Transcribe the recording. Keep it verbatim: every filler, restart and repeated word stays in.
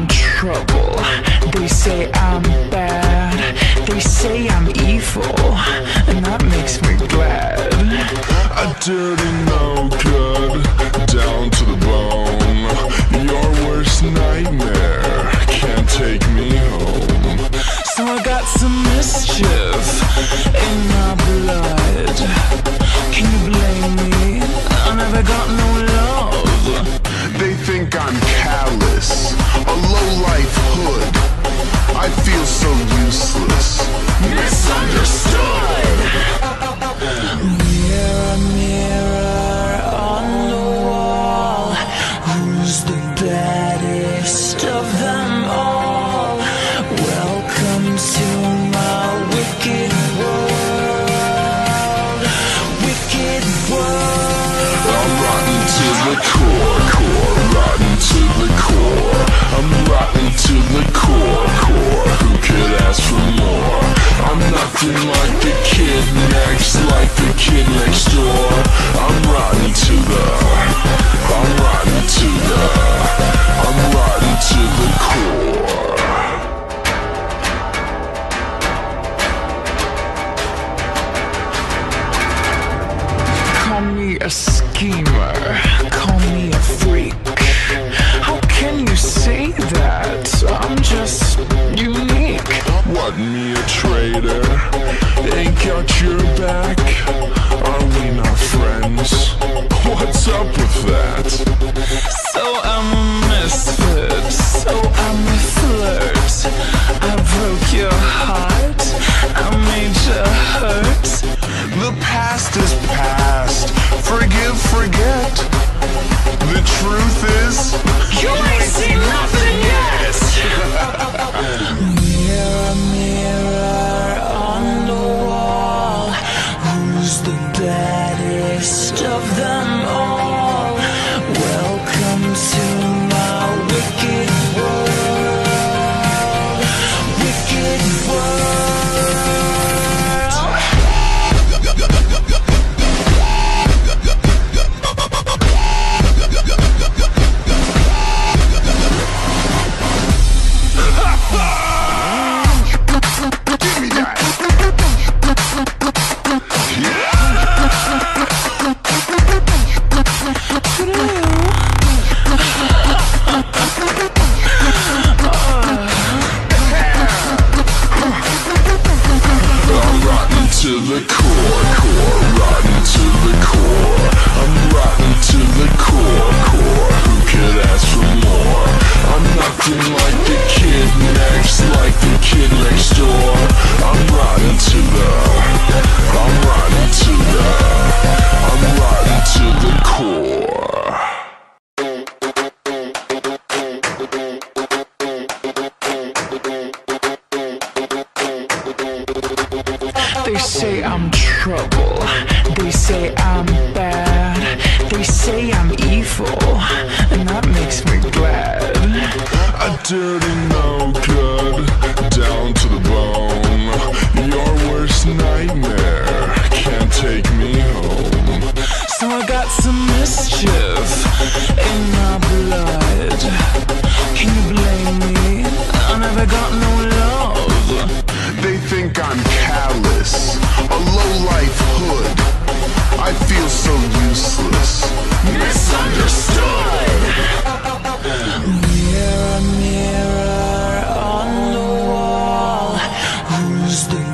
I'm trouble. They say I'm bad. They say I'm evil, and that makes me glad. A dirty no good, down to the bone. Your worst nightmare can't take me home. So I got some mischief in my blood. Can you blame me? I never got no love. They think I'm callous, a low-life hood. I feel so useless, Misunderstood. Mirror, mirror on the wall, who's the baddest of them all? Welcome to my wicked world, wicked world. I'm rotten to the core, core, rotten to the core. I'm rotten to the core, core. Who could ask for more? I'm nothing like the kid next, like the kid next door. I'm rotten to the, I'm rotten to the, I'm rotten to the core. Call me a schemer, call me a freak. How can you say that? I'm just unique. What, me a traitor? Ain't got your back? Are we not friends? What's up with that? So I'm a misfit, so I'm a flirt. I broke your heart, I made you hurt. The past is past. Forgive, forget. The truth is, You ain't seen nothing yet. Mirror, mirror on the wall, who's the baddest of them all? Welcome to my wicked world, wicked world. give me that. I'm rotten to the core, core, rotten to the core. I'm rotten to the core, core. Who could ask for more? I'm nothing like the kid next, like the kid next door. I'm rotten to the, I'm rotten to the, I'm rotten to the core. They say I'm trouble. They say I'm bad. They say I'm evil, and that makes me glad. A dirty no good, down to the bone. Your worst nightmare can't take me home. So I got some mischief in my blood. Can you blame me? I never got no love. They think I'm callous, a low-life hood. I feel so useless, Misunderstood. Mirror, mirror on the wall, who's the